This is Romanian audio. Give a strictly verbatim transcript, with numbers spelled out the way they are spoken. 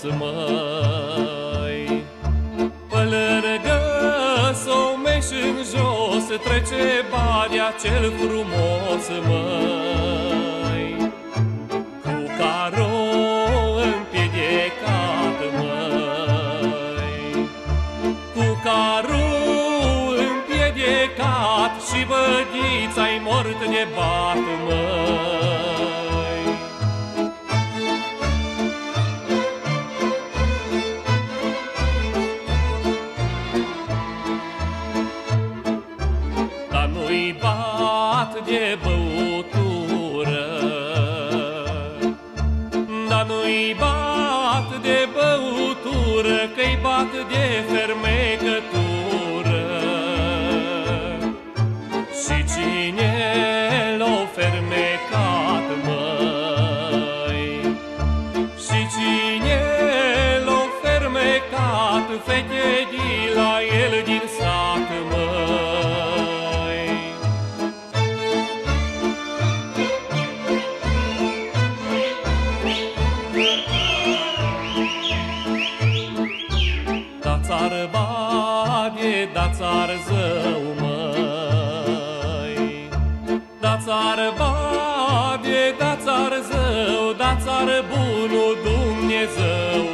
măi. Pe lângă Someș în jos trece Banea cel frumos, măi. Cu carou împiedicat, măi. Cu carou împiedicat și vădița-i mort de bat, măi. Dar nu-i bat de băutură, dar nu-i bat de băutură, că-i bat de fermecătură. Și cine l-o fermecat, măi? Și cine l-o fermecat? Fete de la el din sat, măi. Da-ți-ar bade, da-ți-ar zău, măi. Da-ți-ar bade, da-ți-ar zău, da-ți-ar bunul Dumnezeu,